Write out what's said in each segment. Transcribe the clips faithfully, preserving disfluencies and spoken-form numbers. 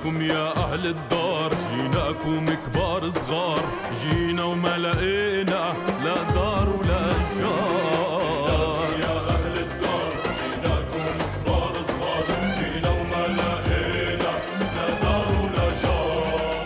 جيناكم يا أهل الدار، جيناكم كبار صغار، جينا وما لقينا لا دار ولا جار. يا أهل الدار جيناكم كبار صغار، جينا وما لقينا لا دار ولا جار.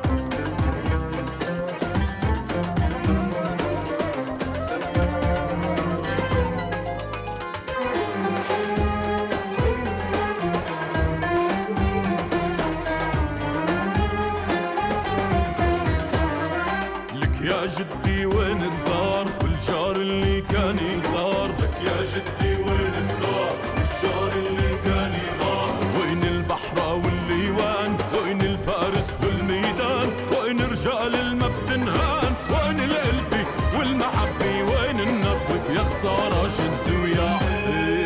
يا جدي وين الدار والجار اللي كان يغار، لك يا جدي وين الدار والجار اللي كان يغار. وين البحرة والليوان، وين الفارس والميدان، وين رجال الما بتنهان، وين الألفي والمحبة، وين النخوة يا خسارة شد ويا حيل.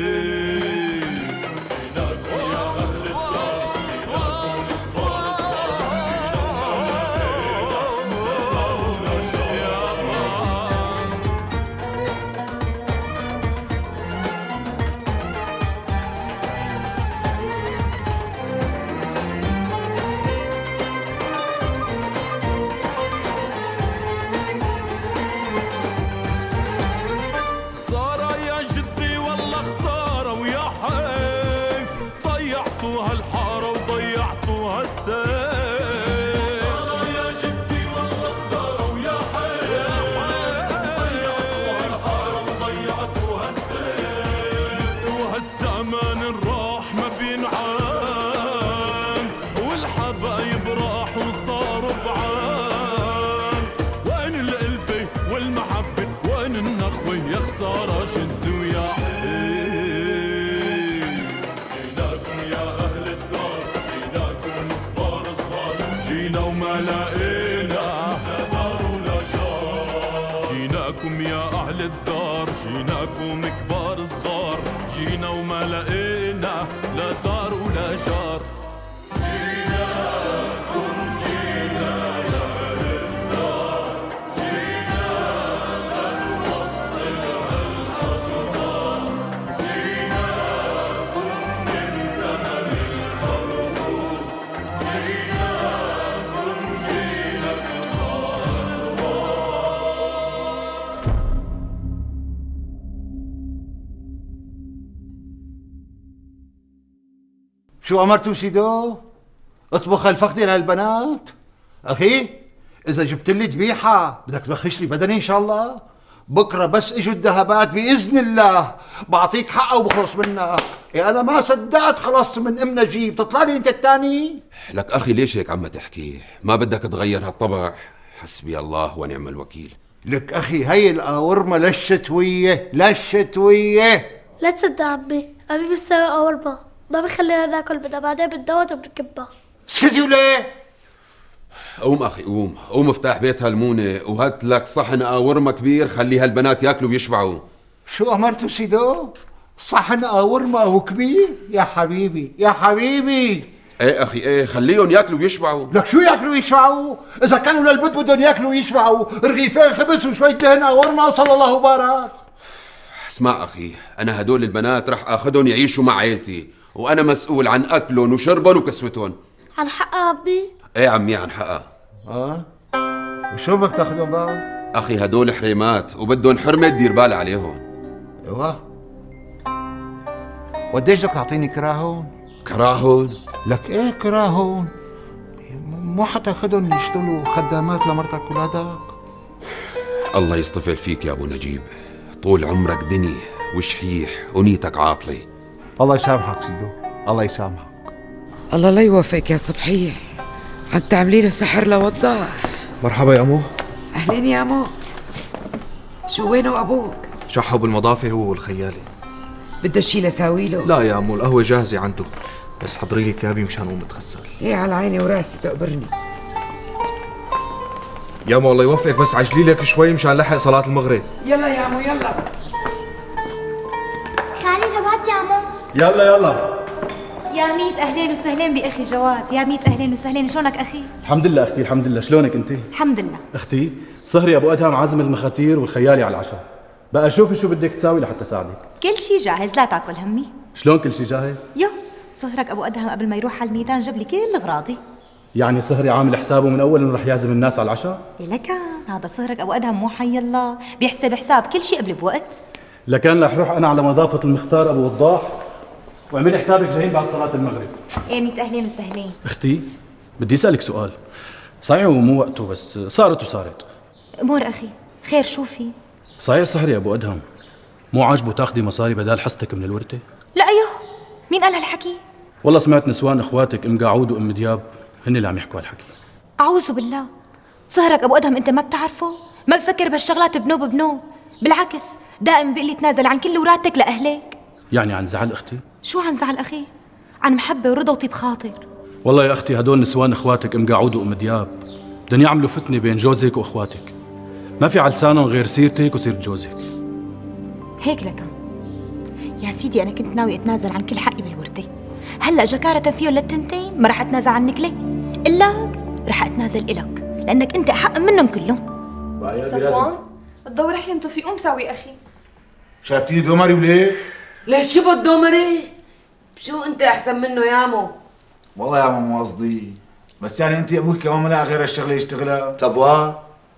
يا أهل الدار جيناكم كبار صغار، جينا وما لقينا لا دار ولا جار. جيناكم جينا يا أهل الدار، جينا لنوصل هالأقدار، جيناكم من زمن الحروب، جيناكم جينا كبار صغار. شو أمرتوا سيدو؟ اطبخ الفقدي للبنات؟ أخي إذا جبت لي ذبيحة بدك تبخش لي بدني إن شاء الله؟ بكرة بس إجوا الذهبات بإذن الله بعطيك حقها وبخلص منك. إيه أنا ما صدقت خلصت من أم نجيب، تطلع لي أنت الثاني؟ لك أخي ليش هيك عم تحكي؟ ما بدك تغير هالطبع؟ حسبي الله ونعم الوكيل. لك أخي هي القاورمة للشتوية للشتوية. لا تصدق عمي، أبي بيسوي قاورمة ما بيخلينا ناكل منها، بعدين بندوت وبنكبها. اسكتي وليه؟ قوم أخي قوم، قوم افتح بيت هالمونة وهات لك صحن قاورمة كبير خليها البنات ياكلوا ويشبعوا. شو أمرتوا سيدو؟ صحن قاورمة وكبير؟ يا حبيبي يا حبيبي. ايه أخي ايه خليهم ياكلوا ويشبعوا. لك شو ياكلوا ويشبعوا؟ إذا كانوا للبد بدهم ياكلوا ويشبعوا رغيفين خبز وشوية دهن قاورمة وصلى الله وبارك. اسمع أخي، أنا هدول البنات رح آخذهم يعيشوا مع عيلتي، وأنا مسؤول عن أكلهم وشربهم وكسوتهم. عن حقها عمي؟ ايه عمي عن حقها. اه وشو بدك تاخذهم بقى؟ أخي هدول حريمات وبدهم حرمة تدير بال عليهم. ايوه قديش بدك تعطيني كراهون؟ كراهون؟ لك ايه كراهون؟ مو حتاخذهم يشتغلوا خدامات لمرتك ولادك؟ الله يصطفل فيك يا أبو نجيب، طول عمرك دني وشحيح ونيتك عاطلة. الله يسامحك سيدو، الله يسامحك. الله لا يوفقك يا صبحية، عم تعملي له سحر لوضاح. مرحبا يا أمو. أهلين يا أمو. شو وينه أبوك؟ شحوا بالمضافة هو والخيالي. بده شي لساوي له؟ لا يا أمو القهوة جاهزة عنده، بس حضري لي ثيابي مشان قوم اتغسل. ايه على عيني وراسي تقبرني. يا أمو الله يوفقك، بس عجلي لك شوي مشان لحق صلاة المغرب. يلا يا أمو يلا. خالي جواد يا أمو. يلا يلا. يا ميت أهلين وسهلين بأخي جواد، يا ميت أهلين وسهلين، شلونك أخي؟ الحمد لله أختي الحمد لله، شلونك أنت؟ الحمد لله. أختي صهري أبو أدهم عازم المخاتير والخيالي على العشاء، بقى شوفي شو بدك تساوي لحتى ساعدك. كل شي جاهز لا تاكل همي. شلون كل شي جاهز؟ يو صهرك ابو ادهم قبل ما يروح على الميدان جاب لي كل اغراضي. يعني صهري عامل حسابه من اول انه رح يعزم الناس على العشاء؟ إيه لكان هذا صهرك ابو ادهم مو حي الله، بيحسب حساب كل شيء قبل بوقت. لكان رح روح انا على مضافه المختار ابو وضاح واعملي حسابك جايين بعد صلاه المغرب. ايه ميت اهلين وسهلين. اختي بدي اسالك سؤال، صحيح ومو وقته بس صارت وصارت. امور اخي، خير شو في؟ صحيح صهري ابو ادهم مو عاجبه تاخدي مصاري بدال حصتك من الورثه؟ لا ايوه، مين قال هالحكي؟ والله سمعت نسوان اخواتك ام قاعود وام دياب هن اللي عم يحكوا هالحكي. اعوذ بالله، صهرك ابو ادهم انت ما بتعرفه؟ ما بفكر بهالشغلات بنوب بنوب، بالعكس دائما بيقول لي تنازل عن كل وراتك لاهلك. يعني عن زعل اختي؟ شو عن زعل اخي؟ عن محبه ورضا وطيب خاطر. والله يا اختي هدول نسوان اخواتك ام قاعود وام دياب بدهم يعملوا فتنه بين جوزك واخواتك، ما في على لسانهم غير سيرتك وسيره جوزك. هيك لكن يا سيدي انا كنت ناوي اتنازل عن كل حقي بالورثه، هلا جكارة فيهم للتنتين ما رح اتنازل عنك ليه؟ إلاك رح اتنازل إلك لانك انت احق منهم كلهم. صفوان الضوء رح ينطفي، قوم ساوي اخي. شافتيني دومري وليه؟ ليش شو بالدومري؟ شو انت احسن منه يا مو؟ والله يا مو قصدي، بس يعني انت ابوك كمان ما لها غير الشغله يشتغلها. صفوان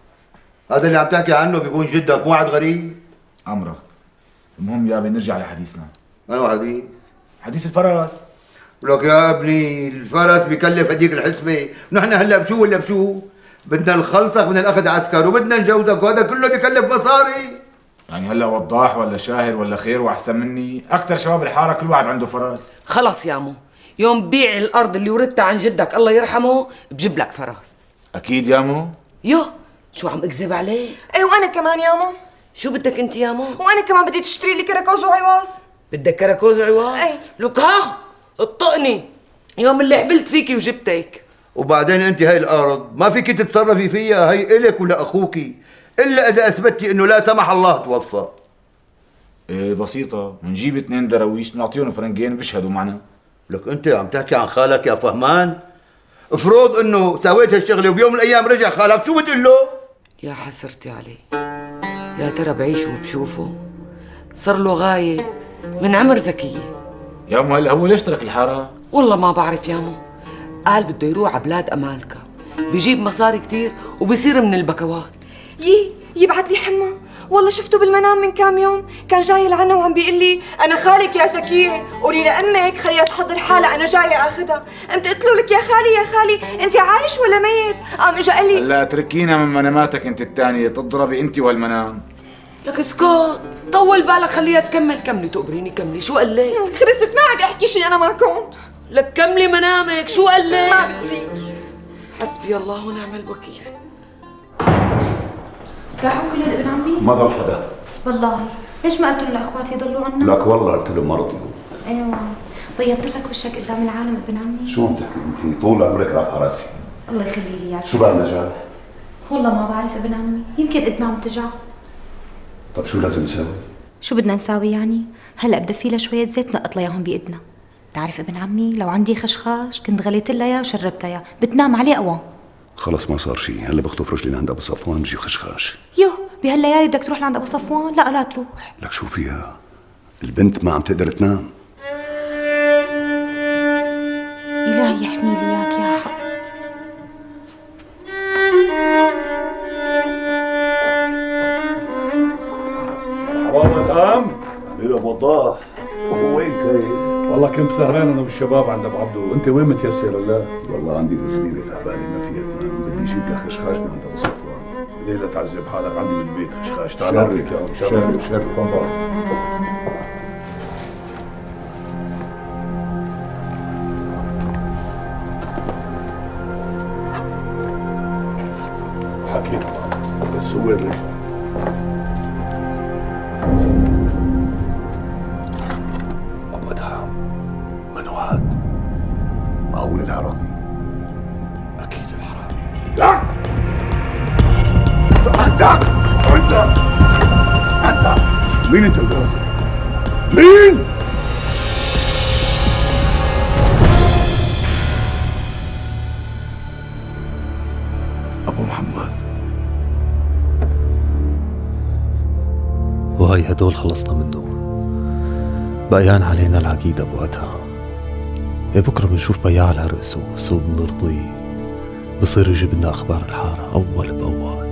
هذا اللي عم تحكي عنه بيكون جدك مو عاد غريب؟ امرك. المهم يا ابي نرجع لحديثنا. انو حديث؟ حديث الفرس. ولك يا ابني الفرس بكلف هديك الحسبه، نحن هلا بشو ولا بشو؟ بدنا نخلصك من الاخذ عسكر وبدنا نجوزك وهذا كله بكلف مصاري. يعني هلا وضاح ولا شاهر ولا خير واحسن مني، اكثر شباب الحاره كل واحد عنده فرس. خلص يا مو، يوم بيع الارض اللي ورثتها عن جدك الله يرحمه بجيب لك فرس. اكيد يا مو؟ يو شو عم اكذب عليه؟ ايه وانا كمان يا مو. شو بدك انت يا مو؟ وانا كمان بدي تشتري لي كراكوز وعواص. بدك كراكوز وعواص؟ ايه لك ها اطقني يوم اللي حبلت فيكي وجبتك. وبعدين انت هاي الارض ما فيك تتصرفي فيها، هي الك ولا اخوكي، الا اذا اثبتي انه لا سمح الله توفى. ايه بسيطة، بنجيب اثنين دراويش بنعطيهم فرنجين بيشهدوا معنا. لك انت عم تحكي عن خالك يا فهمان؟ افرض انه سويت هالشغله وبيوم من الايام رجع خالك، شو بتقول له؟ يا حسرتي عليه، يا ترى بعيشه وبشوفه؟ صار له غايب من عمر زكية. يا مو هلا هو ليش ترك الحارة؟ والله ما بعرف يا مو، قال بده يروح على بلاد امالكا، بيجيب مصاري كتير وبصير من البكوات. يي يبعت لي حمى، والله شفته بالمنام من كام يوم، كان جاي لعنا وعم بيقول لي انا خالك يا زكية، قولي لامك خليها تحضر حالها انا جايه اخذها. قمت قلت له لك يا خالي يا خالي انت عايش ولا ميت؟ قام اجى قال لي هلا اتركينا من مناماتك انت الثانيه، تضربي انت والمنام. لك اسكت، طول بالك خليها تكمل. كملي تقبريني كملي. شو قال لك؟ خلصت ما عاد احكي شيء انا معكم. لك كملي منامك. شو قال لك؟ ما بدي. حسبي الله ونعم الوكيل. راحوا كلهم ابن عمي؟ ما ضل حدا والله. ليش ما قلت له لاخواتي يضلوا عنا؟ لك والله قلت له مرضي. ايوه بيضت لك وشك قدام العالم ابن عمي. شو عم تحكي انت؟ طول عمرك رافعه راسي. الله يخلي لي اياك. شو بقى النجاح؟ والله ما بعرف ابن عمي، يمكن اذنها عم تجع. طب شو لازم نسوي؟ شو بدنا نساوي يعني؟ هلا بدفي لها شويه زيت نقط لها اياهم بايدنا. بتعرف ابن عمي لو عندي خشخاش كنت غليت لها اياه وشربتها اياه، بتنام عليه قوام. خلص ما صار شيء، هلا بخطف رجلي لعند ابو صفوان بجيب خشخاش. يوه بهالليالي بدك تروح لعند ابو صفوان؟ لا لا تروح. لك شو فيها؟ البنت ما عم تقدر تنام. إلهي يحمي لي اياك يا حق. مرحبا ام. اهلا ابو وضاح. وين كنت؟ والله كنت سهران انا والشباب عند ابو عبدو، انت وين متيسر الله؟ والله عندي تزبيبه تعبانه ما فيها تنام، بدي اجيب لك خشخاش من عند ابو صفوان. ليه لا تعذب حالك؟ عندي بالبيت خشخاش. تعال شرف اعطيك اياهم. شرف شرف. حكيت بس هو رجع. ابو ادهم من هاد؟ معقول الحرامي؟ اكيد الحرامي. دك دك انت انت مين انت ولاد؟ مين؟ ابو محمد. وهي هدول خلصنا منه، بقيان علينا العقيد ابو ادهم. بكره بنشوف بياع على رأسه وسوق بنرضيه، بصير يجيب لنا أخبار الحارة أول بأول.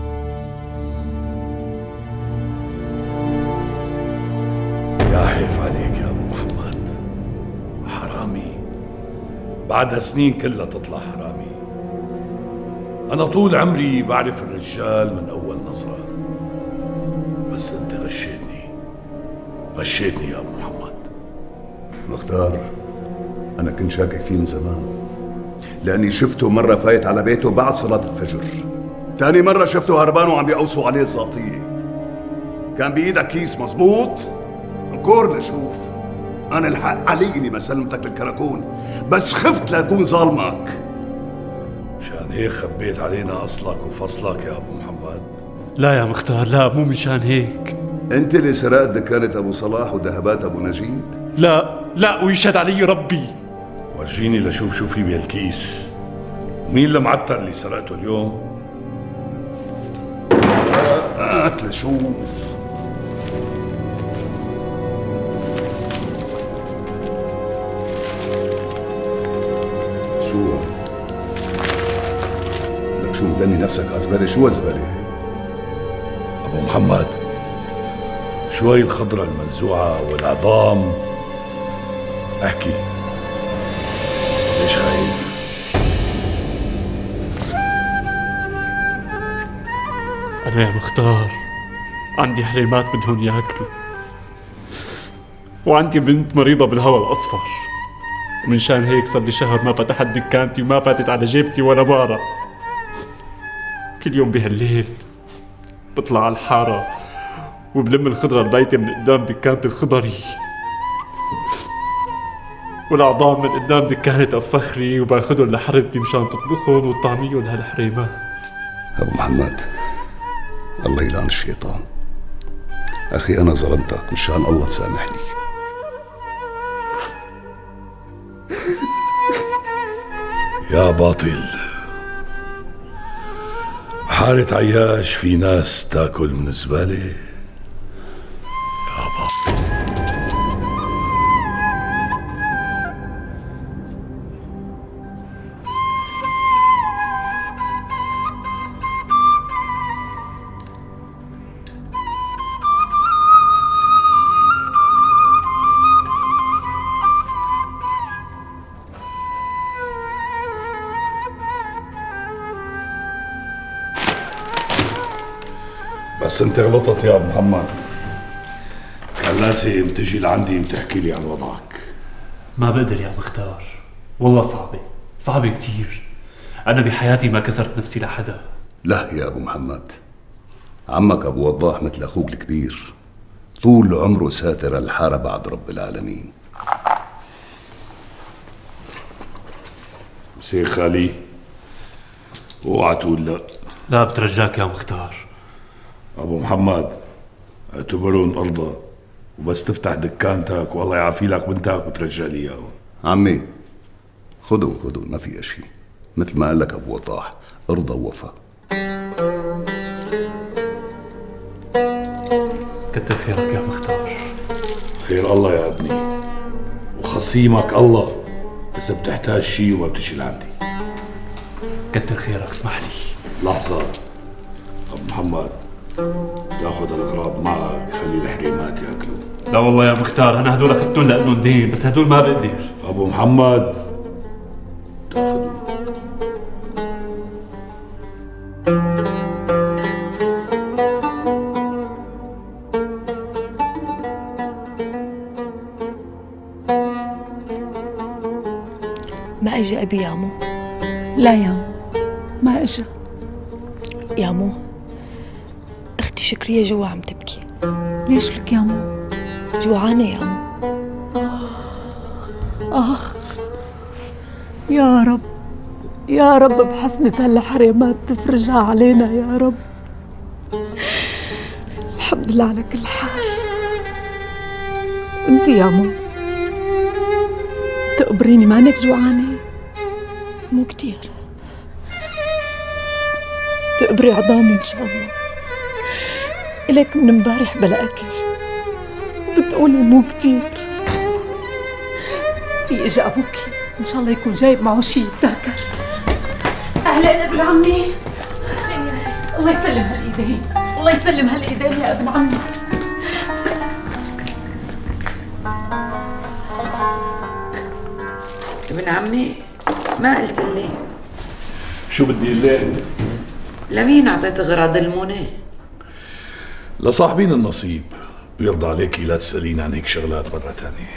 يا حيف عليك يا أبو محمد، حرامي بعد سنين كلها تطلع حرامي. أنا طول عمري بعرف الرجال من أول نظرة، بس أنت غشيتني غشيتني يا أبو محمد. مختار، أنا كنت شاكك فيه من زمان، لأني شفته مرة فايت على بيته بعد صلاة الفجر، تاني مرة شفته هربان وعم بيقوصوا عليه الزابطية. كان بإيدك كيس مزبوط؟ انكور لشوف. أنا الحق علي إني ما سلمتك للكراكون، بس خفت لأكون ظالمك. مشان هيك خبيت علينا أصلك وفصلك يا أبو محمد؟ لا يا مختار، لا، مو مشان هيك. أنت اللي سرقت دكانة أبو صلاح وذهبات أبو نجيب؟ لا لا، ويشهد علي ربي. ورجيني لشوف شو في بهالكيس. مين المعتر اللي سرقته اليوم؟ هات لشوف. شو لك شو مدني نفسك أزبلة؟ شو أزبلة؟ أبو محمد، شوي الخضرة المنزوعة والعظام. احكي، ليش خايف؟ أنا يا مختار عندي حريمات بدهم ياكلوا، وعندي بنت مريضة بالهواء الأصفر، ومن شان هيك صار لي شهر ما فتحت دكانتي وما فاتت على جيبتي ولا بارة. كل يوم بهالليل بطلع على الحارة وبلم الخضرة البايتة من قدام دكانة الخضري، والعظام من قدام دكانة الفخري، وباخدهم لحربتي مشان تطبخهم وتطعميهم لهالحريمات. أبو محمد، الله يلعن الشيطان. أخي أنا ظلمتك، مشان الله تسامحني. يا باطل، حارة عياش في ناس تاكل من الزبالة. يا باطل. بس انت غلطت يا ابو محمد، كان لازم تجي لعندي وتحكي لي عن وضعك. ما بقدر يا مختار، والله صعبة صعبة كتير. أنا بحياتي ما كسرت نفسي لحدا. لا يا أبو محمد، عمك أبو وضاح مثل أخوك الكبير، طول عمره ساتر الحارة بعد رب العالمين. سي خالي، اوعى تقول لا. لا بترجاك يا مختار. ابو محمد، اعتبرهم ارضى، وبس تفتح دكانتك والله يعافي لك بنتك وترجع لي اياهم. عمي خذوا خذوا، ما في شيء، مثل ما قال لك ابو وضاح، ارضى ووفا. كتر خيرك يا مختار. خير الله يا ابني، وخصيمك الله اذا بتحتاج شيء وما بتجي لعندي. كتر خيرك، اسمح لي. لحظة ابو محمد، تاخذ الاغراض معك، خلي الحريمات ياكلوا. لا والله يا مختار، انا هدول اخذتهم لانهم دين، بس هدول ما بقدر. ابو محمد، تاخذوا. ما اجى ابي يا عمو؟ لا يا عمو، ما اجى. يا عمو، اختي شكرية جوا عم تبكي. ليش لك يا عمو؟ جوعانة يا عمو. اخ يا رب، يا رب بحسنة هالحريمات تفرجها علينا يا رب. الحمد لله على كل حال. انت يا عمو تقبريني، مانك جوعانة؟ مو كتير. تقبري عظامي ان شاء الله. إلك من امبارح بلا اكل، بتقولوا مو كتير. حقي اجى ابوكي، ان شاء الله يكون جايب معه شيء يتاكل. اهلين ابن عمي. الله يسلم هالايدين، الله يسلم هالايدين يا ابن عمي. ابن عمي ما قلت لي شو بدي الليل؟ لمين اعطيت اغراض المونه؟ لصاحبين النصيب، ويرضى عليكي لا تسألين عن هيك شغلات مرة تانية.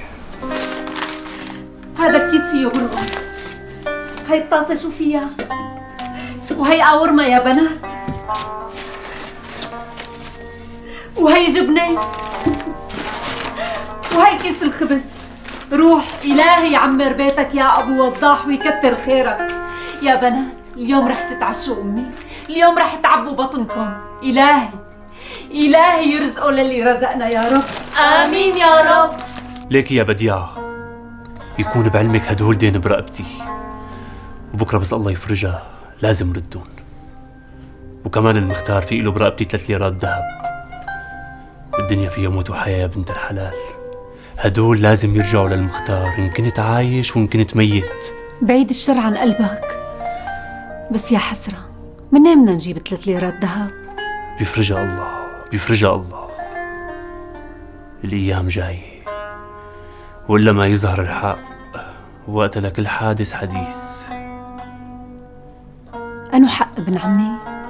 هذا الكيس فيه برغل، هاي الطاسة شو فيها؟ وهي قاورما يا بنات، وهي جبنة، وهي كيس الخبز. روح إلهي يعمر بيتك يا أبو وضاح ويكتر خيرك. يا بنات اليوم رح تتعشوا أمي، اليوم رح تعبوا بطنكم. إلهي إلهي يرزقه للي رزقنا يا رب. آمين يا رب. ليكي يا بديعة، يكون بعلمك هدول دين برقبتي، وبكره بس الله يفرجها لازم ردون. وكمان المختار في له برقبتي ثلاث ليرات ذهب. الدنيا فيها موت وحياة يا بنت الحلال، هدول لازم يرجعوا للمختار، إن كنت عايش وإن كنت ميت. بعيد الشر عن قلبك، بس يا حسرة منين بدنا نجيب ثلاث ليرات ذهب؟ بيفرجها الله، بيفرجها الله. الأيام جاية، ولا ما يظهر الحق وقت لكل حادث حديث. أنو حق ابن عمي؟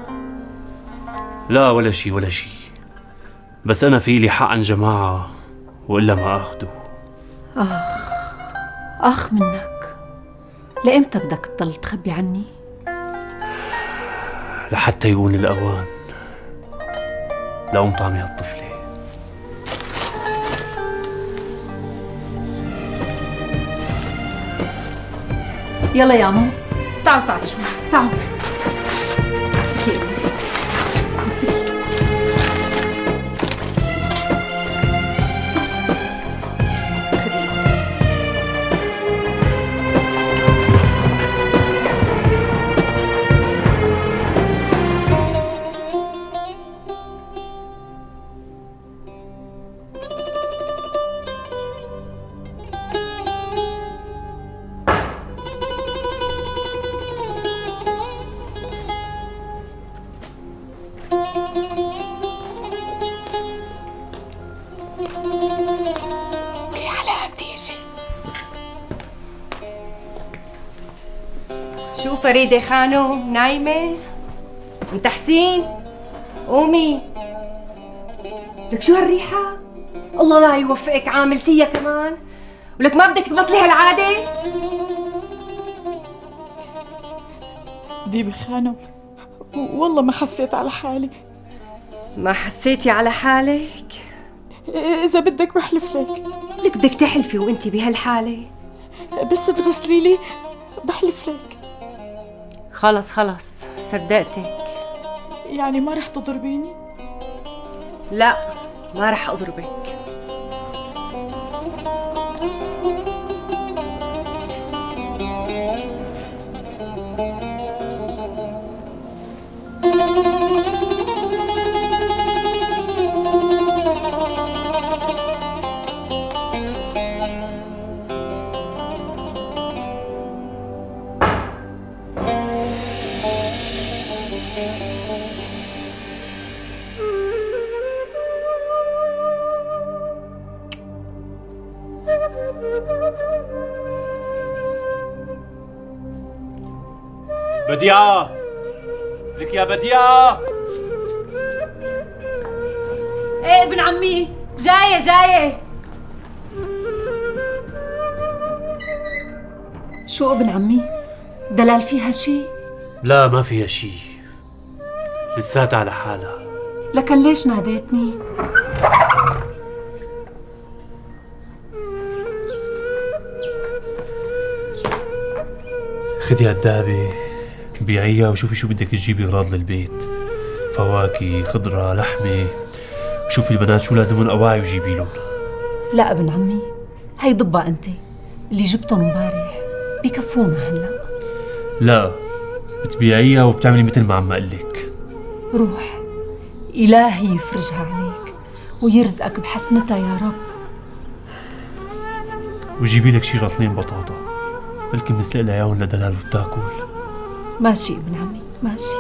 لا ولا شي ولا شي، بس أنا في لي حق عن جماعة وإلا ما أخده. آخ آخ منك، لإمتى بدك تضل تخبي عني؟ لحتى يكون الأوان لأم طعمي هالطفلة. يلا يا مو، تعالوا تعشوا، تعالوا. امسكي امسكي. شو فريدة خانو نايمة؟ انت حسين قومي. لك شو هالريحة؟ الله لا يوفقك، عاملتيها كمان، ولك ما بدك تبطلي هالعادة؟ ديبي خانم، والله ما حسيت على حالي. ما حسيتي على حالك؟ إذا بدك بحلف لك. لك بدك تحلفي وانتي بهالحالة؟ بس تغسلي لي بحلف لك. خلص خلص صدقتك. يعني ما رح تضربيني؟ لا ما رح أضربك. بديعة، لك يا بديعة. ايه ابن عمي، جاية جاية. شو ابن عمي؟ دلال فيها شي؟ لا ما فيها شي، لساتها على حالها. لكن ليش ناديتني؟ خدي هالدابة بيعيها وشوفي شو بدك تجيبي اغراض للبيت، فواكه، خضرة، لحمة، وشوفي البنات شو لازمهم أواعي وجيبي لهم. لا ابن عمي، هي ضبها انت، اللي جبتهم امبارح بكفونا هلا. لا بتبيعيها وبتعملي مثل ما عم اقلك. روح، إلهي يفرجها عليك ويرزقك بحسنتها يا رب. وجيبي لك شي رطلين بطاطا، بلكي بنسلق لها اياهم لدلال وبتاكل. ماشي ابن عمي ماشي.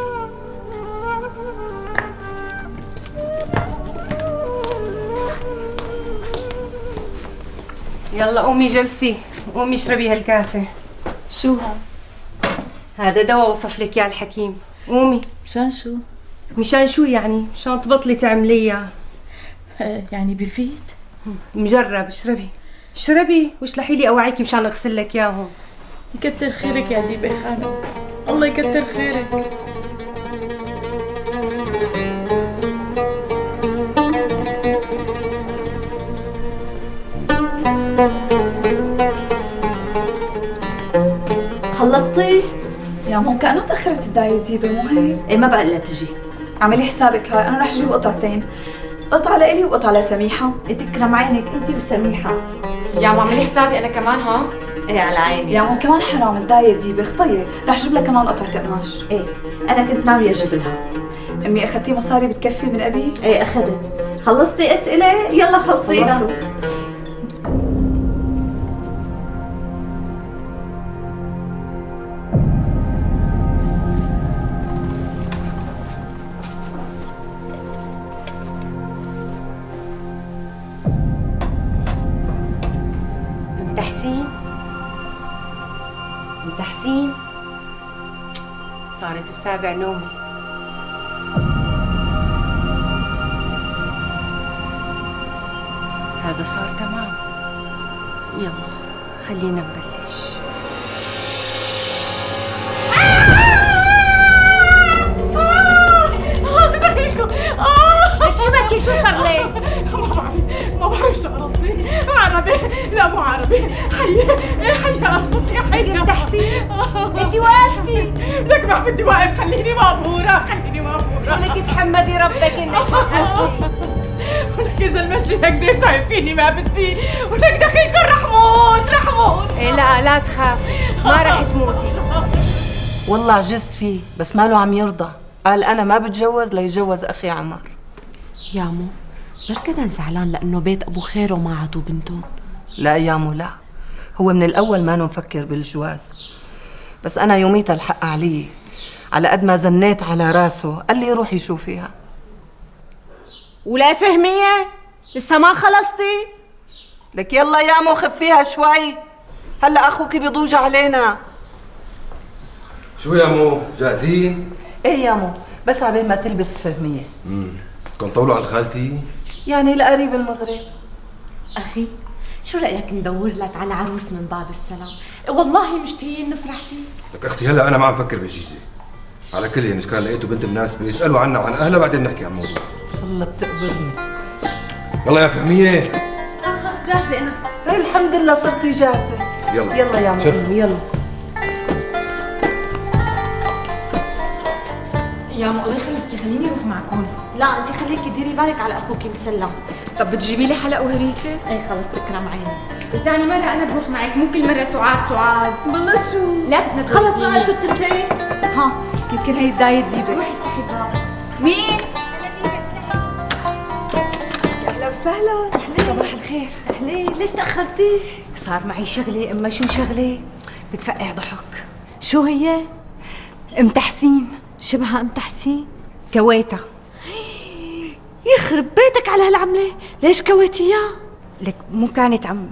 يلا قومي جلسي، قومي اشربي هالكاسة. شو؟ هذا دواء وصف لك اياه الحكيم، قومي. مشان شو؟ مشان شو يعني؟ مشان تبطلي تعمليها. يعني بفيد؟ مجرب، اشربي اشربي واشلحي لي اواعيكي مشان اغسل لك اياهم. يكتر خيرك يا ديبة خانم، الله يكتر خيرك. خلصتي؟ يا مو كأنه تأخرت الداية ديبة مو هيك؟ ايه ما بقى الا تجي. اعملي حسابك هاي، أنا رح أجيب قطعتين، قطعة لإلي وقطعة لسميحة. تكرم عينك انت وسميحة. يا مو اعملي حسابي انا كمان ها؟ ايه على عيني. يا مو كمان حرام الداية ديبة خطية، رح أجيب لها كمان قطعة قماش. ايه أنا كنت ناوية أجيب لها. أمي أخذتي مصاري بتكفي من أبي؟ ايه أخذت. خلصتي أسئلة؟ يلا خلصينا. تحسين تحسين صارت بسابع نومي. هذا صار تمام. يلا خلينا نبلش. دخيلكم. شو بكي؟ شو صار لك؟ ما بعرف ما بعرف شو قرصني. عربي لا مو عربي. حية حية قرصتني حية. تحسين انت وقفتي. لك ما بدي واقف، خليني مقبورة خليني مقبورة. ولك تحمدي ربك انك وقفتي. ولك اذا المشي هكذا سايفيني ما بدي، ولك دخيلكم رح موت رح موت. إيه لا لا تخاف، ما رح تموتي. والله عجزت فيه بس ماله عم يرضى، قال أنا ما بتجوز ليجوز أخي عمر. يا مو بركض زعلان لأنه بيت أبو خير وما عطوا بنتهم. لا يا مو لا، هو من الأول ما مفكر بالجواز، بس أنا يوميتها الحق علي، على قد ما زنيت على راسه قال لي روحي شوفيها. ولا فهمية لسه ما خلصتي؟ لك يلا يا مو خفيها شوي، هلا أخوك بيضوج علينا. شو يا مو جاهزين؟ ايه يا مو بس عبين ما تلبس فهمية. امم كنت طولوا عند خالتي؟ يعني لقريب المغرب. أخي شو رأيك ندور لك على عروس من باب السلام؟ والله مشتهيين نفرح فيه. لك اختي هلا انا ما عم فكر بجيزه. على كل يعني كان لقيته بنت مناسبه يسالوا عنها وعن اهلها بعدين نحكي عن الموضوع. ان شاء الله بتقبلني. يلا يا فهميه. جاهزة أنا. ايه الحمد لله صرتي جاهزة. يلا يلا يا مو يلا. يا مو الله يخليكي خليني اروح معكم. لا انت خليكي ديري بالك على اخوكي مسلم. طب بتجيبي لي حلق وهريسه؟ اي خلص تكرم عيني. وتاني مرة أنا بروح معك، مو كل مرة سعاد سعاد. والله شو؟ لا تتنكري. خلص بقى انتوا التنتين. ها يمكن هي الداية تجيبك. روحي افتحي الباب. مين؟ اهلا وسهلا. صباح الخير. اهلين، ليش تأخرتي؟ صار معي شغلة. اما شو شغلة؟ بتفقع ضحك. شو هي؟ ام تحسين. شبهها ام تحسين؟ كويتها. يخرب بيتك على هالعملة، ليش كويتيها؟ لك مو كانت عم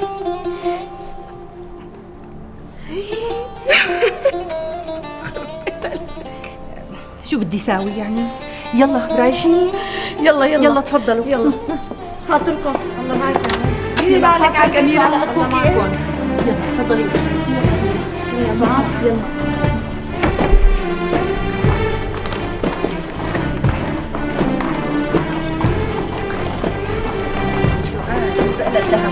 شو بدي ساوي يعني؟ يلا رايحين؟ يلا يلا يلا تفضلوا. يلا خاطركم. الله معك. ديري بالك على أميرة على الله أخوك. معكم. يلا تفضلي. يلا سعاد يلا. بقى الذهب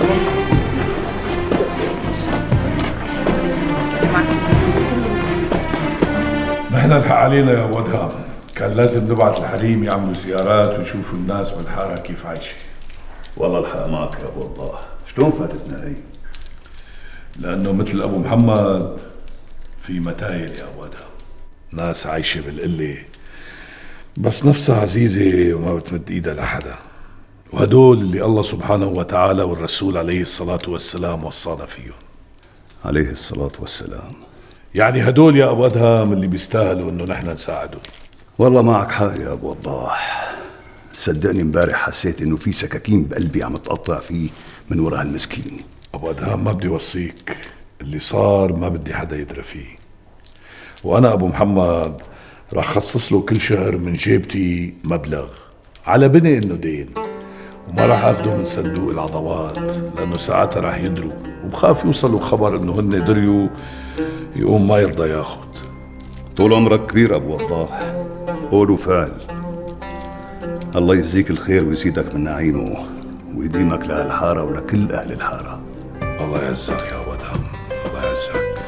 نحن الحق علينا يا ودهام، كان لازم نبعث لحليم يعملوا زيارات ويشوفوا الناس بالحارة كيف عايشة. والله الحق معك يا ابو وضاح، شلون فاتتنا هي؟ لأنه مثل أبو محمد في متايل يا ودهام، ناس عايشة بالقلة بس نفسها عزيزة وما بتمد إيدها لحدا، وهدول اللي الله سبحانه وتعالى والرسول عليه الصلاة والسلام وصانا فيهم عليه الصلاة والسلام. يعني هدول يا أبو أدهم اللي بيستاهلوا إنه نحن نساعدهم. والله معك حق يا أبو وضاح، صدقني امبارح حسيت إنه في سكاكين بقلبي عم تقطع فيه من ورا هالمسكين. أبو أدهم ما بدي وصيك، اللي صار ما بدي حدا يدري فيه، وأنا أبو محمد راح خصص له كل شهر من جيبتي مبلغ على بني إنه دين، وما راح اخده من صندوق العضوات لانه ساعتها راح يدروا، وبخاف يوصلوا خبر انه هن دريوا يقوم ما يرضى ياخد. طول عمرك كبير ابو وضاح، قول وفعل. الله يجزيك الخير ويزيدك من نعيمه ويديمك لهالحاره ولكل اهل الحاره. الله يعزك يا ابو ادهم، الله يعزك.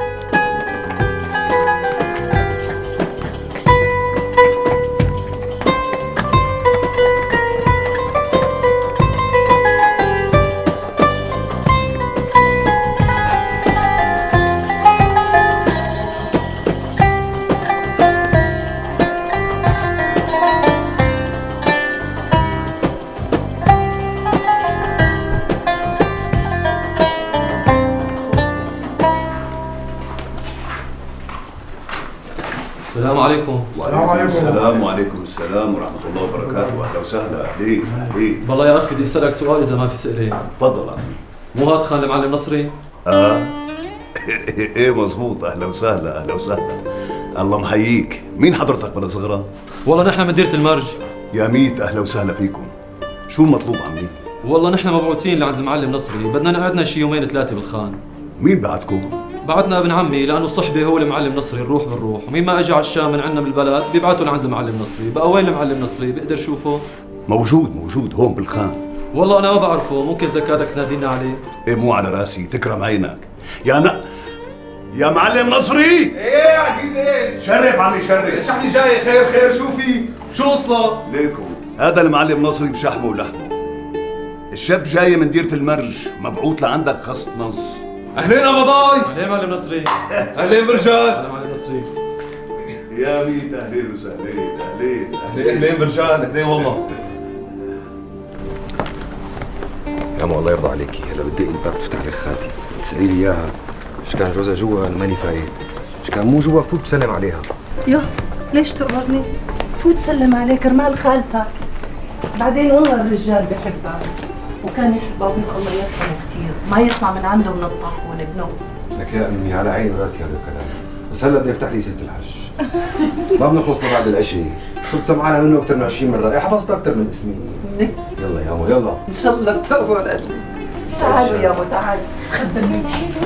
السلام عليكم. وعليكم عليكم السلام وعليكم السلام ورحمة الله وبركاته. أهلا وسهلا. أهلين أهلين. والله يا أخي بدي أسألك سؤال إذا ما في سؤالين. تفضل عمي. مو هاد خان المعلم نصري؟ آه إيه مزبوط. أهلا وسهلا أهلا وسهلا. الله محييك. مين حضرتك بلا صغرى؟ والله نحن من ديرة المرج. يا ميت أهلا وسهلا فيكم. شو المطلوب عمي؟ والله نحن مبعوثين لعند المعلم نصري، بدنا نقعدنا شي يومين ثلاثة بالخان. مين بعدكم؟ بعدنا ابن عمي لانه صحبي هو المعلم نصري، نروح بنروح، ومين ما اجى على الشام من عندنا بالبلد بيبعتوا لعند المعلم نصري. بقى وين المعلم نصري؟ بقدر شوفه؟ موجود موجود هون بالخان. والله انا ما بعرفه، ممكن زكاتك تنادينا عليه؟ ايه مو على راسي، تكرم عينك. يا ن... يا معلم نصري. ايه اكيد ايه. شرف عمي شرف. ايش عمي جاي؟ خير خير شو في؟ شو القصة؟ ليكو هذا المعلم نصري بشحمه ولحمه. الشاب جاي من ديرة المرج، مبعوث لعندك خص نص. اهلين ابو ضاي. اهلين معلم نصري. اهلين برجال. اهلين معلم نصري. يا ميت اهلين وسهلين. اهلين اهلين اهلين برجال. اهلين والله. يا مو الله يرضى عليكي، هلا بدي الباب تفتح لك خالتي، تسألي لي اياها ايش كان جوزها جوا انا ماني فايت، ايش كان مو جوا فوت بسلم عليها. يو ليش تقبرني؟ فوت سلم عليك كرمال خالتك. بعدين والله الرجال بحبها وكان يحب ابوك الله يرحمه كثير، ما يطلع من عنده من الطاحون ابنه. لك يا امي على عيني وراسي هذا الكلام، بس هلا بدي افتح لي سيره الحج. ما بنخلص بعد العشاء، صرت سمعانه منه اكثر من عشرين مره، إيه حفظت اكثر من اسمي. يلا يا مو يلا. ان شاء الله بتقبر قلبي. تعالي يا ابو تعالي. خدمني.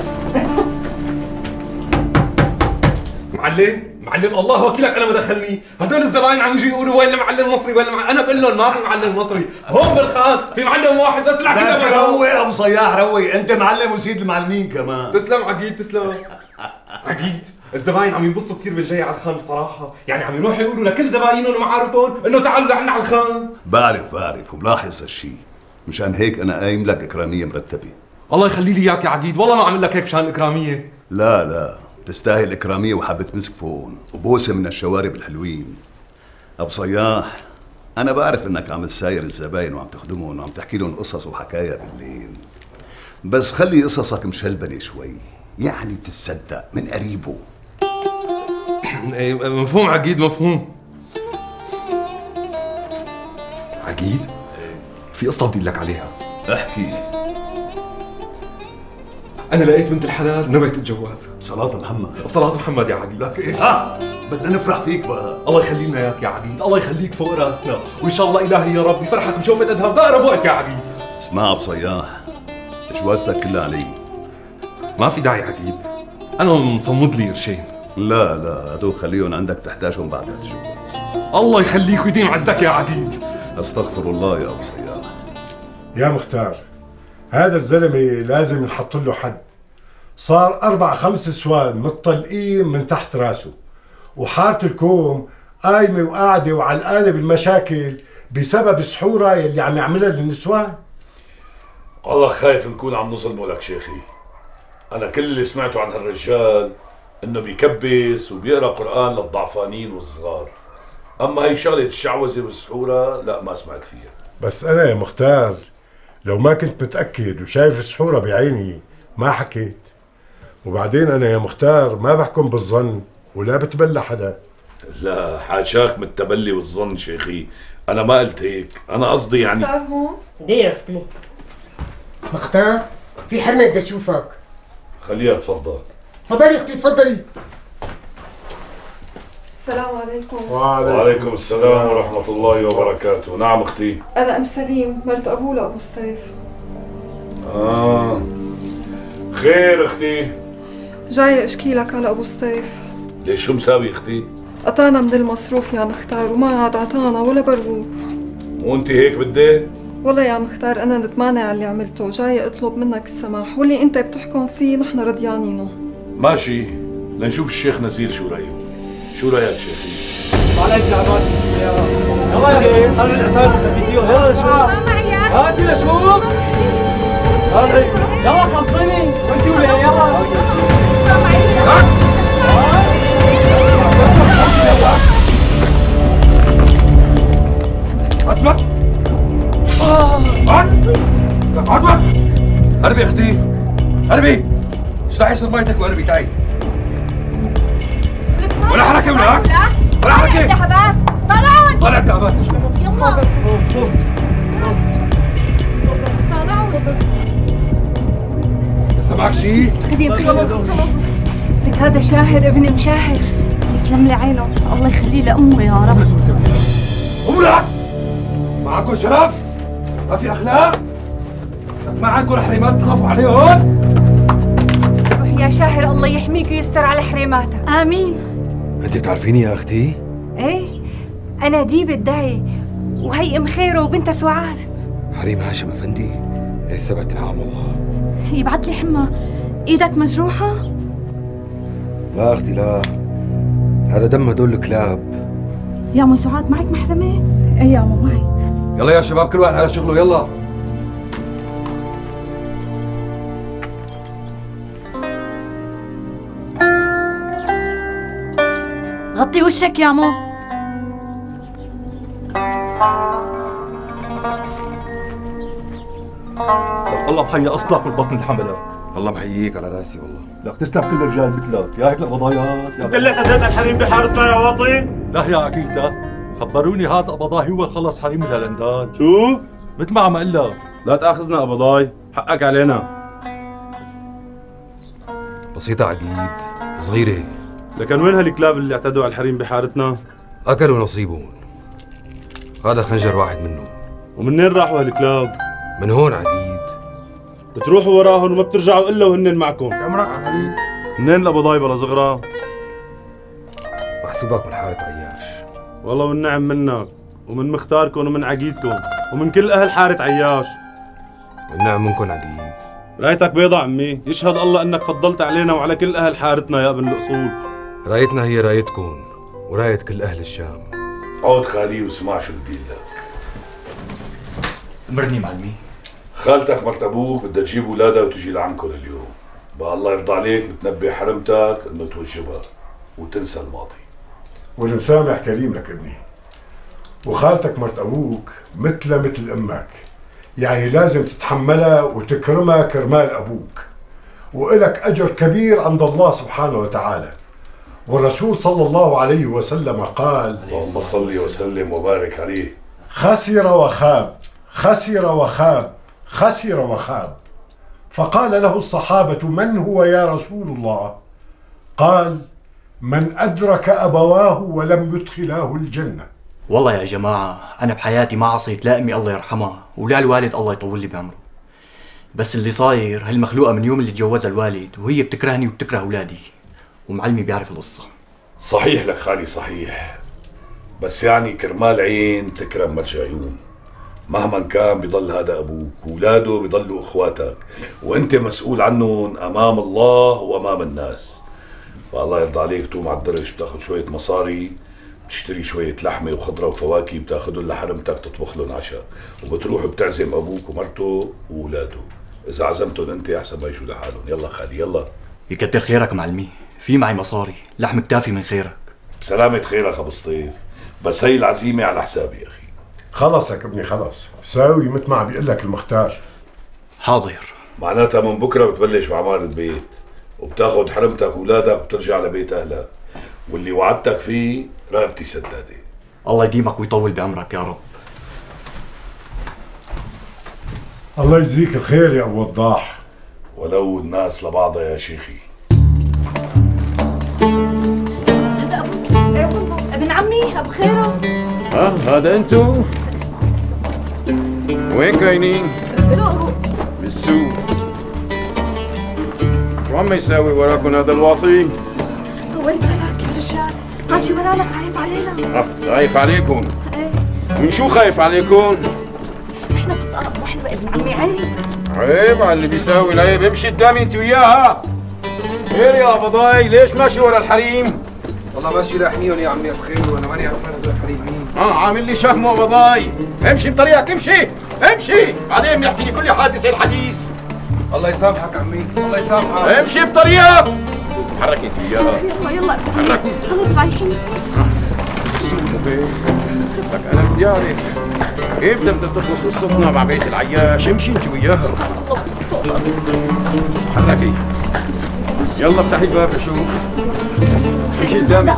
معلم معلم الله وكيلك انا ما دخلني، هدول الزباين عم يجوا يقولوا وين المعلم نصري وين المعلم، انا بقول لهم ما في معلم نصري، هون بالخان في معلم واحد بس. لك روي ابو صياح روي، انت معلم وسيد المعلمين كمان. تسلم عقيد تسلم. عقيد الزباين عم ينبسطوا كثير بالجاي على الخان بصراحه، يعني عم يروحوا يقولوا لكل زباينهم ومعارفهم انه تعالوا لعنا على الخان. بعرف بعرف وبلاحظ هالشيء، مشان هيك انا قايم لك اكراميه مرتبه. الله يخلي لي اياك يا عقيد، والله ما عمل لك هيك مشان الاكراميه. لا لا تستاهل إكرامية وحبة مسك فوقهم وبوسة من الشوارب الحلوين. أبو صياح أنا بعرف إنك عم تساير الزباين وعم تخدمهم وعم تحكي لهم قصص وحكايا بالليل، بس خلي قصصك مشلبنة شوي، يعني بتتصدق من قريبه. مفهوم عقيد مفهوم. عقيد في قصة بدي لك عليها. احكي. أنا لقيت بنت الحلال ونويت أتجوزها. بصلاة محمد. بصلاة محمد يا عقيد. لك إيه ها؟ بدنا نفرح فيك بقى. الله يخلي لنا إياك يا عقيد، الله يخليك فوق راسنا، وإن شاء الله إلهي يا رب يفرحك بشوفة أدهم بأقرب وقت يا عقيد. اسمع أبو صياح، جوازتك كلها علي. ما في داعي عقيد، أنا مصمد لي قرشين. لا لا هدول خليهم عندك تحتاجهم بعد ما تتجوز. الله يخليك ويديم عزك يا عقيد. استغفر الله يا أبو صياح. يا مختار هذا الزلمة لازم نحط له حد، صار أربع خمس سوان متطلقين من تحت راسه، وحارة الكوم قايمة وقاعدة وعلقانة بالمشاكل بسبب السحورة يلي عم يعملها للنسوان. والله خايف نكون عم نظلمه لك شيخي، أنا كل اللي سمعته عن هالرجال إنه بيكبس وبيقرأ قرآن للضعفانين والصغار، أما هي شغلة الشعوذة والسحورة لا ما سمعت فيها. بس انا يا مختار لو ما كنت متاكد وشايف السحوره بعيني ما حكيت. وبعدين انا يا مختار ما بحكم بالظن ولا بتبلى حدا. لا حاشاك من التبلي والظن شيخي، انا ما قلت هيك، انا قصدي يعني مختار هون؟ ليه يا اختي؟ مختار في حرمه بدها تشوفك. خليها تفضل. تفضلي اختي تفضلي. السلام عليكم. وعليكم السلام ورحمة الله وبركاته. نعم اختي. أنا أم سليم مرت أبوه لأبو سطيف. آه خير اختي. جاية أشكي لك على أبو سطيف. ليش شو مساوي اختي؟ قطعنا من المصروف يا مختار وما عاد عطانا ولا برغوت. وانت هيك بدك؟ والله يا مختار أنا ندمانة على اللي عملته، جاية أطلب منك السماح واللي أنت بتحكم فيه نحن رضيانينه. ماشي، لنشوف الشيخ نزيل شو رأيه. شو رأيك شيخي؟ عليك تعبان يلا يا شيخ خلي الاساتذه الفيديو يلا شوف هاتي لشوف يلا خلصيني وانت ولا يلا عتبة عتبة هربي اختي هربي اشرحي صرميتك وهربي تعي ولا حركة ولا ولا حركة الذهبات طلعون طلع الذهبات يلا لسه معك شيء؟ قديم خلص خلص لك هذا شاهر ابن مشاهر يسلم لي عينه الله يخليه لأمه يا رب. أمك معكم شرف؟ ما في أخلاق؟ ما عندكم حريمات تخافوا عليهم؟ روح يا شاهر الله يحميك ويستر على حريماتك. آمين. انت بتعرفيني يا اختي؟ ايه أنا ديب الداعي وهي أم خيره وبنتها سعاد. حريم هاشم افندي ايه السبعة نعم والله. يبعت لي حمى ايدك مجروحة؟ لا اختي لا هذا دم هدول الكلاب. يا أم سعاد معك محرمة؟ ايه يا أم معي. يلا يا شباب كل واحد على شغله يلا. غطي وشك يا مو. الله محيي اصلك والبطن الحملة. الله محييك على راسي والله. لك تسلم كل الرجال مثلك، يا هيك القبضايات يا انت اللي خديت الحريم بحارتنا يا واطي؟ لا يا اكيد لا، خبروني هذا القبضاي هو خلص حريم الهلندان. شو؟ مثل ما عم اقول لك. لا تاخذنا قبضاي، حقك علينا. بسيطة عقيد، صغيرة. لكن وين هالكلاب اللي اعتدوا على الحريم بحارتنا؟ أكلوا نصيبهم. هذا خنجر واحد منهم. ومنين راحوا هالكلاب؟ من هون عقيد. بتروحوا وراهم وما بترجعوا إلا وهن معكم. عمرك عقيد. منين القبضاي بلا صغرى؟ محسوبك من حارة عياش. والله والنعم منك ومن مختاركم ومن عقيدكم ومن كل أهل حارة عياش. والنعم منكم عقيد. رايتك بيضة عمي، يشهد الله انك فضلت علينا وعلى كل اهل حارتنا يا ابن الاصول. رايتنا هي رايتكم وراية كل اهل الشام. عود خالي واسمع شو بدي لك. امرني معلمي. خالتك مرت ابوك بدها تجيب اولادها وتجي لعندكم اليوم. بقى الله يرضى عليك بتنبه حرمتك انه توجبها وتنسى الماضي. والمسامح كريم لك ابني. وخالتك مرت ابوك مثلها مثل امك، يعني لازم تتحملها وتكرمها كرمال أبوك، وإلك أجر كبير عند الله سبحانه وتعالى. والرسول صلى الله عليه وسلم قال: اللهم صل وسلم وبارك عليه. خسر وخاب خسر وخاب خسر وخاب. فقال له الصحابة: من هو يا رسول الله؟ قال: من أدرك أبواه ولم يدخلاه الجنة. والله يا جماعة أنا بحياتي ما عصيت لا أمي الله يرحمها ولا الوالد الله يطول لي بعمره، بس اللي صاير هالمخلوقة من يوم اللي تجوزها الوالد وهي بتكرهني وبتكره أولادي، ومعلمي بيعرف القصة. صحيح لك خالي صحيح، بس يعني كرمال عين تكرم مرج عيون. مهما كان بيضل هذا أبوك وأولاده بيضلوا إخواتك وأنت مسؤول عنهم أمام الله وأمام الناس. فالله يرضى عليك تقوم على الدرج بتاخذ شوية مصاري بتشتري شوية لحمة وخضرة وفواكه بتاخذهم لحرمتك تطبخ لهم عشاء، وبتروح بتعزم أبوك ومرته وأولاده. إذا عزمتهم أنت أحسن ما يجوا لحالهم. يلا خالي يلا. يكتر خيرك معلمي، في معي مصاري، لحم كتافي من خيرك. سلامة خيرك أبو سطيف، بس هي العزيمة على حسابي يا أخي. خلصك ابني خلص، ساوي مثل ما عم بيقول لك المختار. حاضر. معناتها من بكره بتبلش بعمار البيت وبتاخذ حرمتك واولادك وبترجع لبيت اهلك، واللي وعدتك فيه رقبتي سداده. الله يديمك ويطول بعمرك يا رب. الله يجزيك الخير يا ابو وضاح. ولو الناس لبعضها يا شيخي. هذا ابوك. ايه والله ابن عمي ابو خيره. ها هذا انتو؟ وين كاينين؟ بالسوق. بالسوق. شو عم يساوي وراكم هذا الواطي؟ طول بالك يا رجال، ماشي ورانا خايف علينا. اه خايف عليكم؟ ايه. من شو خايف عليكم؟ احنا بس انا ابو حلوه ابن عمي عيب. عيب على اللي بيساوي العيب، امشي قدامي انت وياها. خير يا بضاي، ليش ماشي ورا الحريم؟ والله ماشي لاحميهم يا عمي بخير، وانا ماني عارف هذول الحريم مين. اه عامل لي شهم بضاي. امشي بطريقك، امشي امشي، بعدين بيحكي لي كل حادثه الحديث. الله يسامحك عمي، الله يسامحك. امشي بطريقك. تحركي انت وياها. يلا يلا تحركوا. خلص رايحين. السوق مبين. لك انا بدي اعرف كيف بدها تخلص قصتنا مع بيت العياش. امشي انت وياها. تحركي. يلا افتحي الباب لشوف. امشي قدامي.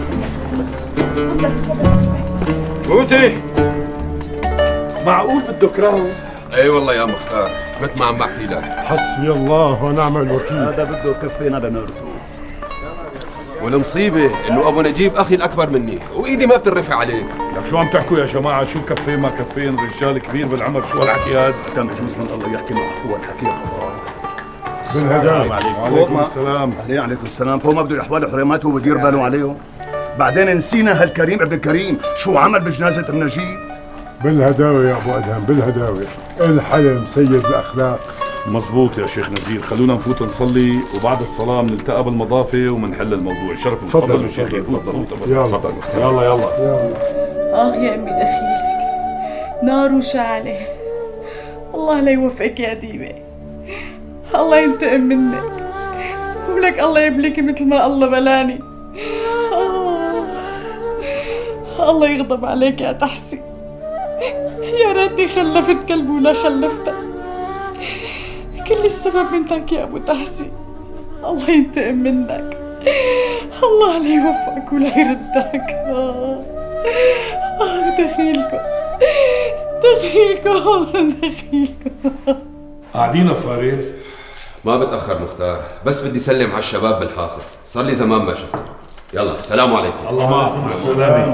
فوتي. معقول بده كراهه؟ اي والله يا مختار، مثل ما عم بحكي لك. حسبي الله ونعم الوكيل. هذا بده كفينا بنرته. والمصيبة انه ابو نجيب اخي الاكبر مني وايدي ما بترفع عليه. لك شو عم تحكوا يا جماعة؟ شو كفين ما كفين؟ رجال كبير بالعمر، شو هالحكي هذا؟ كان بجوز من الله يحكي مع اخوه الحكي. بالهدايا. وعليكم السلام. اهلين عليكم السلام. فوق ما بده يحوال حريماته ويدير باله عليهم. بعدين نسينا هالكريم ابن الكريم شو عمل بجنازة النجيب. بالهداوي يا ابو ادهم بالهداوي. الحلم سيد الاخلاق. مزبوط يا شيخ نزير، خلونا نفوت نصلي وبعد الصلاة بنلتقى بالمضافة وبنحل الموضوع. شرف تفضلوا شيخي. تفضلوا يلا يلا يلا. آه يا أمي دخيلك نار وشعلة. الله لا يوفقك يا ديبة، الله ينتقم منك ولك الله يبليكي مثل ما الله بلاني. آه. الله يغضب عليك يا تحسي. يا ريتني خلفت كلب ولا خلفتك. كل السبب منك يا أبو تحسي. الله ينتقم منك، الله لا يوفقك ولا يردك. آه. آه دخيلكم دخيلكم دخيلكم. قاعدين فارس؟ ما بتأخر مختار، بس بدي سلم على الشباب بالحاصل، صار لي زمان ما شفته. يلا السلام عليكم. الله معك. مع السلامة.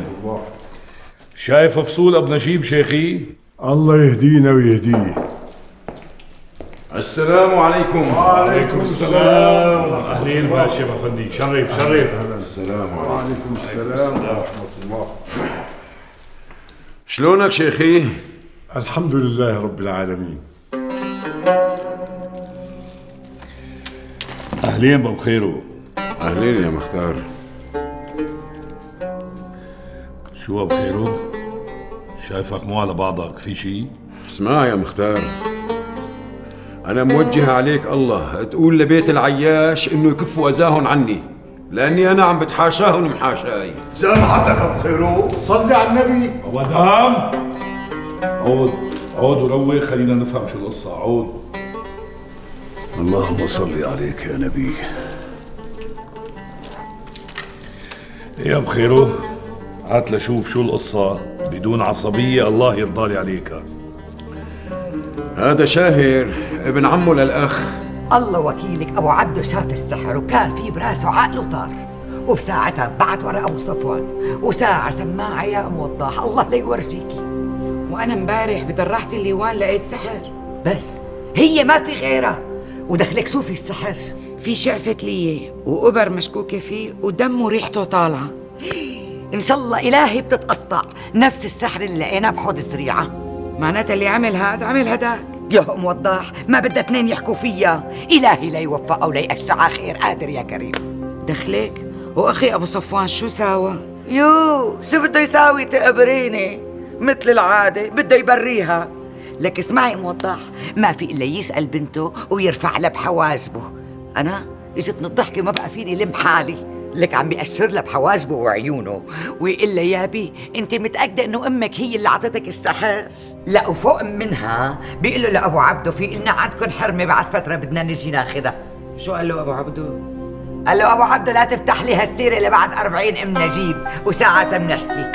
شايف فصول ابو نجيب شيخي؟ الله يهدينا ويهديه. السلام عليكم. وعليكم السلام. اهلين ماشي يا افندي. شرف شرف. السلام وعليكم السلام ورحمة الله. شلونك شيخي؟ الحمد لله رب العالمين. اهلين بخيرو. اهلين يا مختار. شو بخيرو؟ شايفك مو على بعضك، في شي؟ اسمع يا مختار، أنا موجه عليك الله تقول لبيت العياش إنه يكفوا أذاهم عني، لأني أنا عم بتحاشاهم محاشاي. سامحتك أبو خيرو. صلي على النبي. ودام عود عود وروق، خلينا نفهم شو القصة. عود. اللهم صل عليك يا نبي. يا بخيرو، هات لشوف شو القصة بدون عصبية، الله يرضى عليك. هذا شاهر ابن عمه للأخ. الله وكيلك أبو عبده شاف السحر وكان في براسه عقله طار، وبساعتها بعت ورا أبو صفوان وساعة سماعة يا أم وضاح. الله لا يورجيكي. وأنا امبارح بدراحة الليوان لقيت سحر، بس هي ما في غيرها. ودخلك شوفي السحر، في شقفة ليه وإبر مشكوكة فيه ودم وريحته طالعة. إن شاء الله إلهي بتتقطع نفس السحر اللي لقيناه بحوض الزريعة. معناتها اللي عمل هاد عمل هداك. يا أم وضاح ما بدها اثنين يحكوا فيا. إلهي لا يوفقها ولا يأكسع خير، قادر يا كريم. دخلك وأخي أبو صفوان شو ساوى؟ يو شو بده يساوي تقبريني؟ مثل العادة بده يبريها. لك اسمعي أم وضاح، ما في إلا يسأل بنته ويرفع لها بحواجبه. أنا اجتني الضحكة ما بقى فيني لم حالي. لك عم بيأشر لها بحواجبه وعيونه ويقول لها يابي انت متأكدة انه امك هي اللي عطتك السحر؟ لا وفوق منها بيقول له لأبو عبده في إلنا عندكم حرمة بعد فترة بدنا نجي ناخذها. شو قال له أبو عبده؟ قال له أبو عبده لا تفتح لي هالسيرة اللي بعد أربعين ام نجيب وساعة بنحكي.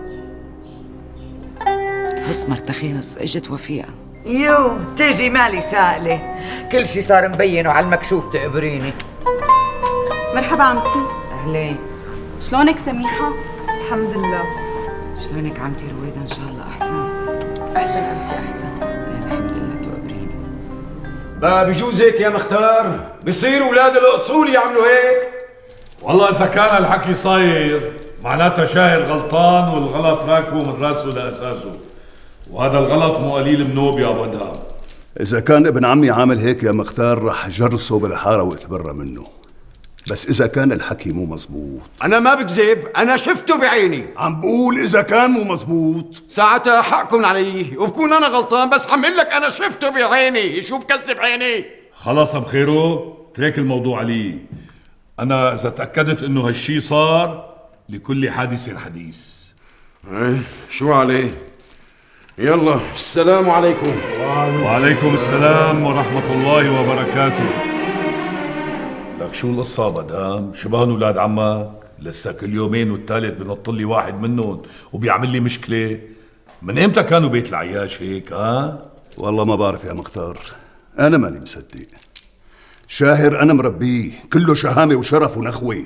هس مرتخيص اجت وفيقة. يو تيجي مالي سائلة، كل شي صار مبين وعلى المكشوف تقبريني. مرحبا عمتي. أهلين. شلونك سميحة؟ الحمد لله. شلونك عمتي رويدة؟ إن شاء الله أحسن. أحسن عمتي أحسن. الحمد لله تقبريني. بقى بجوز هيك يا مختار؟ بصير أولاد الأصول يعملوا هيك؟ والله إذا كان الحكي صاير معناتها شاهر غلطان والغلط راكبه من راسه لأساسه، وهذا الغلط مو قليل منوب يا أبو دهب. إذا كان ابن عمي عامل هيك يا مختار رح جرسه بالحارة واتبرى منه، بس إذا كان الحكي مو مزبوط. أنا ما بكذب، أنا شفته بعيني. عم بقول إذا كان مو مزبوط ساعتها حقكم علي وبكون أنا غلطان، بس حمل لك أنا شفته بعيني، شو بكذب عيني؟ خلص بخيره، ترك الموضوع علي. أنا إذا تأكدت إنه هالشي صار لكل حادث حديث. ايه شو عليه؟ يلا السلام عليكم. وعليكم السلام ورحمة الله وبركاته. لك شو القصة مدام؟ شبهن ولاد عمك؟ لسه كل يومين والثالث بنط لي واحد منهم وبيعمل لي مشكلة. من امتى كانوا بيت العياش هيك ها؟ والله ما بعرف يا مختار، أنا ماني مصدق. شاهر أنا مربيه كله شهامة وشرف ونخوة.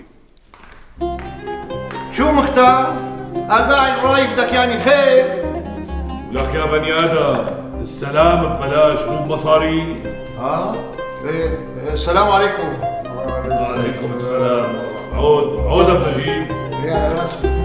شو مختار؟ الباعي وراي بدك يعني خير؟ ولك يا بني آدم السلام ببلاش مو بمصاري. ها؟ ايه إيه، السلام عليكم. وعليكم السلام. عود عود ابو نجيب. يا راسي.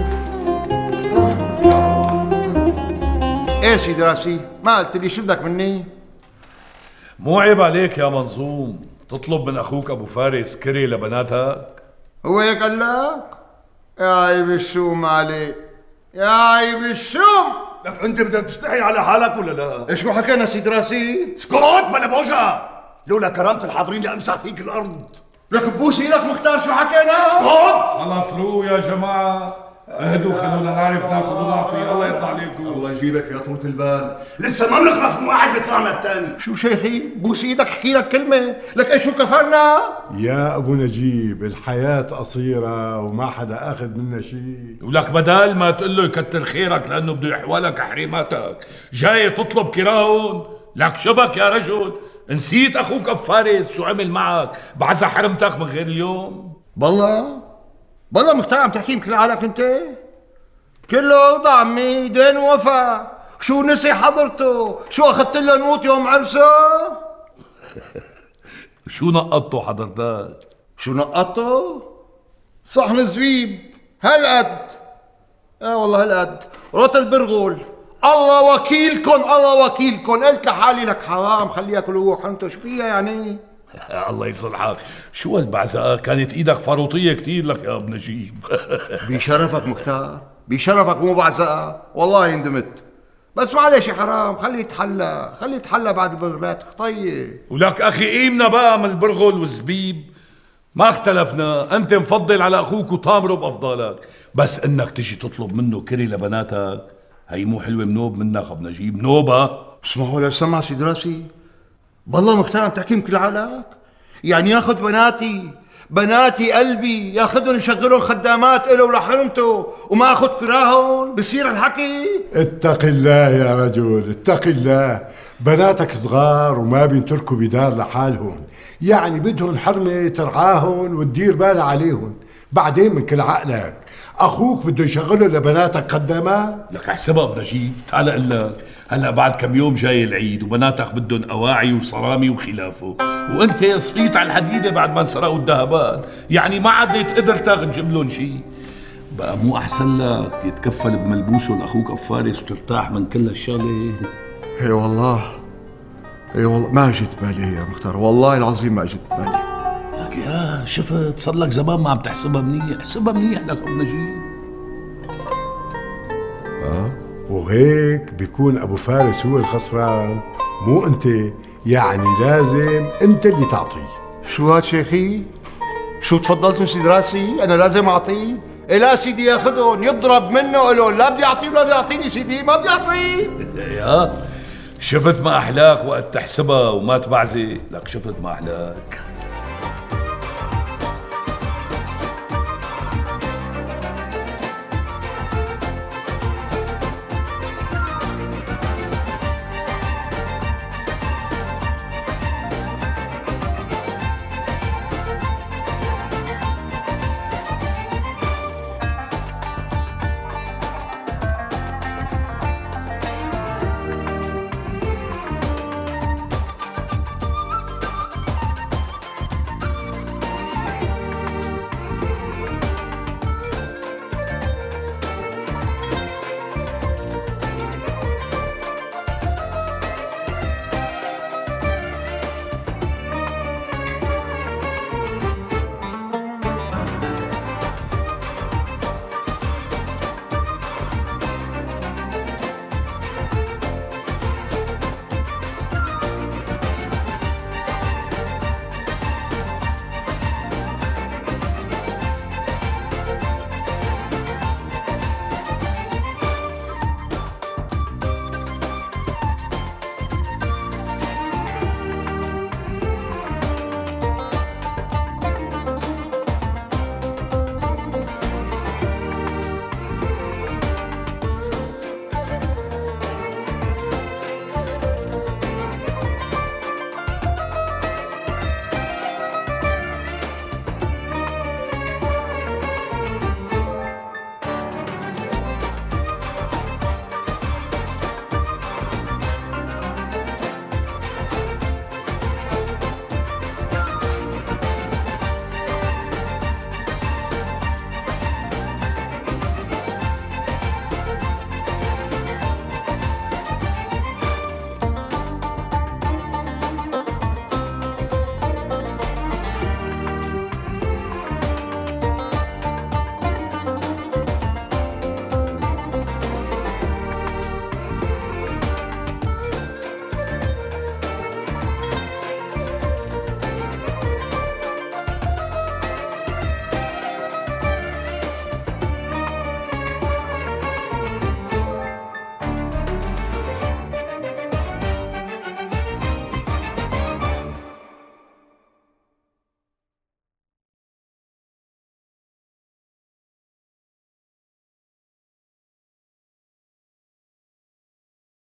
ايه سيدي راسي، ما قلت لي شو بدك مني؟ مو عيب عليك يا منظوم تطلب من اخوك ابو فارس كري لبناتك؟ هو هيك قال لك؟ يا عيب الشوم عليك، يا عيب الشوم. لك انت بدك تستحي على حالك ولا لا؟ ايش شو حكينا سيد راسي؟ اسكت بلا بوجع، لولا كرامة الحاضرين لامسح فيك الارض. لك ببوس ايدك مختار شو حكينا؟ اسكت. خلص رو يا جماعة، اهدوا خلونا نعرف ناخذ ونعطي، الله يرضى عليكم. الله يجيبك يا طولة البال، لسه ما بنخلص من واحد بيطلعنا الثاني. شو شيخي؟ بوس ايدك احكي لك كلمة، لك ايش شو كفرنا؟ يا ابو نجيب الحياة قصيرة وما حدا اخذ منا شيء. ولك بدال ما تقول له يكتر خيرك لانه بده يحولك حريماتك، جاي تطلب كراهن؟ لك شبك يا رجل، نسيت اخوك ابو فارس شو عمل معك؟ بعزة حرمتك من غير اليوم؟ بالله بالله مختار عم تحكي مثل عقلك انت؟ كله وضع عمي دين وفا، شو نسي حضرته؟ شو اخذت له نوت يوم عرسه؟ شو نقطته حضرتك؟ شو نقطته؟ صحن زبيب هالقد. اه والله هالقد، رطل برغول. الله وكيلكن الله وكيلكن، الك حالي لك حرام خليها كل روح انت، شو فيها يعني؟ الله يصلحك، شو هالبعزقة؟ كانت ايدك فروطية كتير لك يا ابو نجيب. بشرفك مختار، بشرفك مو بعزقة، والله ندمت. بس معلش يا حرام، خليه يتحلى، خليه يتحلى بعد البرغلات طيب. ولك اخي قيمنا بقى من البرغل والزبيب، ما اختلفنا، انت مفضل على اخوك وطامره بافضالك، بس انك تجي تطلب منه كري لبناتك هي مو حلوه منوب منك ابو نجيب، نوبه. اسمعوا ولا سمع سيد راسي، بالله مختار عم تحكي مثل عقلك؟ يعني ياخذ بناتي بناتي قلبي ياخذهم يشغلهم خدامات له ولحرمته وما اخذ كراههم؟ بصير الحكي؟ اتق الله يا رجل اتق الله، بناتك صغار وما بينتركوا بدار لحالهم، يعني بدهم حرمة ترعاهم وتدير بالها عليهم. بعدين من كل عقلك اخوك بده يشغله لبناتك خدامات؟ لك احسبها ابو نجيب، تعال اقول لك، هلا بعد كم يوم جاي العيد وبناتك بدهم اواعي وصرامي وخلافه، وانت صفيت على الحديده بعد ما انسرقوا الذهبات، يعني ما عدت قدرتك تجيب لهم شيء. بقى مو احسن لك يتكفل بملبوسه لاخوك ابو فارس وترتاح من كل هالشغله؟ اي والله اي والله ما اجت بالي يا مختار، والله العظيم ما اجت بالي. لك يا شفت صار لك زمان ما عم تحسبها منيح، احسبها منيح لك ابو نجيب. اه وهيك بيكون ابو فارس هو الخسران مو انت، يعني لازم انت اللي تعطيه. شو هاد شيخي؟ شو تفضلتوا سيد راسي؟ انا لازم اعطيه؟ إيه لا سيدي ياخذهم يضرب منه له لا بدي اعطيه ولا بدي اعطيني سيدي ما بدي اعطيه. يا شفت ما احلاك وقت تحسبها وما تبعزي، لك شفت ما احلاك.